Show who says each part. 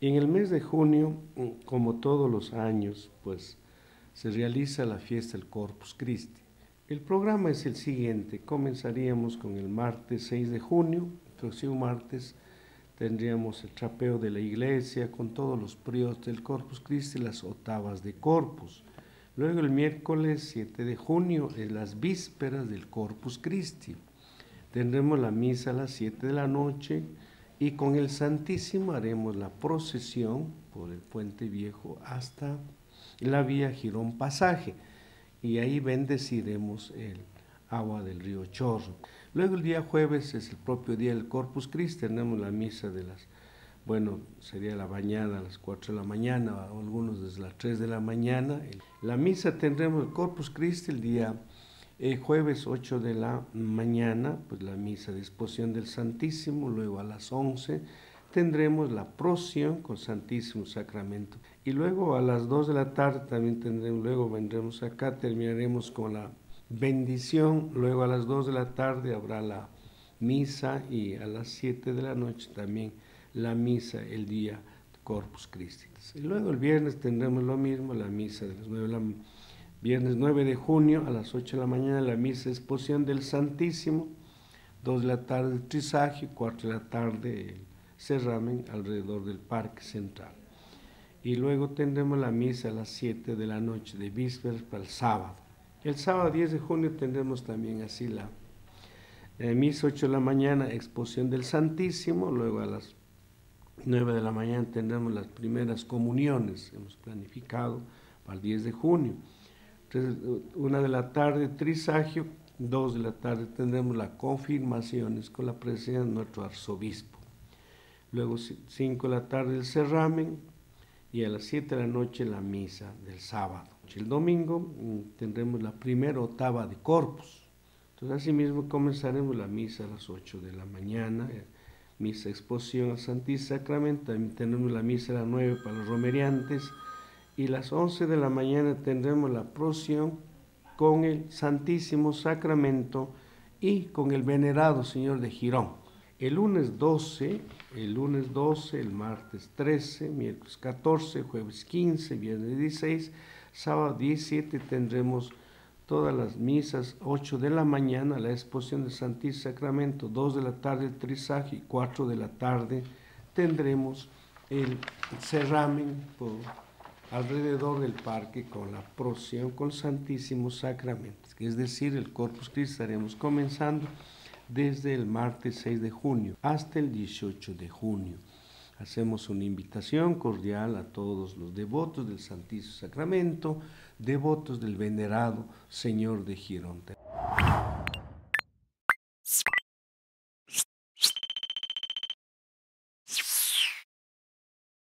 Speaker 1: Y en el mes de junio, como todos los años, pues se realiza la fiesta del Corpus Christi. El programa es el siguiente: comenzaríamos con el martes 6 de junio, el próximo martes tendríamos el trapeo de la iglesia con todos los prios del Corpus Christi, las octavas de Corpus. Luego el miércoles 7 de junio, en las vísperas del Corpus Christi, tendremos la misa a las 7 de la noche y con el Santísimo haremos la procesión por el Puente Viejo hasta la vía Girón Pasaje y ahí bendeciremos el agua del río Chorro. Luego el día jueves es el propio día del Corpus Christi, tenemos la misa de sería la mañana a las 4 de la mañana, o algunos desde las 3 de la mañana. La misa tendremos el Corpus Christi el día jueves 8 de la mañana, pues la misa de exposición del Santísimo. Luego a las 11 tendremos la procesión con Santísimo Sacramento. Y luego a las 2 de la tarde también vendremos acá, terminaremos con la bendición. Luego a las 2 de la tarde habrá la misa y a las 7 de la noche también la misa el día Corpus Christi. Y luego el viernes tendremos lo mismo, la misa de las 9 viernes 9 de junio a las 8 de la mañana la misa de exposición del Santísimo, 2 de la tarde el trisagio, 4 de la tarde el cerramen alrededor del Parque Central. Y luego tendremos la misa a las 7 de la noche de vísperas para el sábado. El sábado 10 de junio tendremos también así la misa 8 de la mañana, exposición del Santísimo. Luego a las 9 de la mañana tendremos las primeras comuniones, hemos planificado para el 10 de junio. Entonces, 1 de la tarde trisagio, 2 de la tarde tendremos las confirmaciones con la presencia de nuestro arzobispo. Luego 5 de la tarde el cerramen y a las 7 de la noche la misa del sábado. El domingo tendremos la primera octava de Corpus. Entonces asimismo comenzaremos la misa a las 8 de la mañana, misa exposición al Santísimo Sacramento. También tenemos la misa a las 9 para los romeriantes y a las 11 de la mañana tendremos la procesión con el Santísimo Sacramento y con el venerado Señor de Girón. El lunes 12, el martes 13, miércoles 14, jueves 15, viernes 16, sábado 17 tendremos todas las misas, 8 de la mañana la exposición del Santísimo Sacramento, 2 de la tarde el trisagio y 4 de la tarde tendremos el cerramen por alrededor del parque con la procesión con Santísimo Sacramento. Es decir, el Corpus Christi estaremos comenzando desde el martes 6 de junio hasta el 18 de junio. Hacemos una invitación cordial a todos los devotos del Santísimo Sacramento, devotos del venerado Señor de Girón.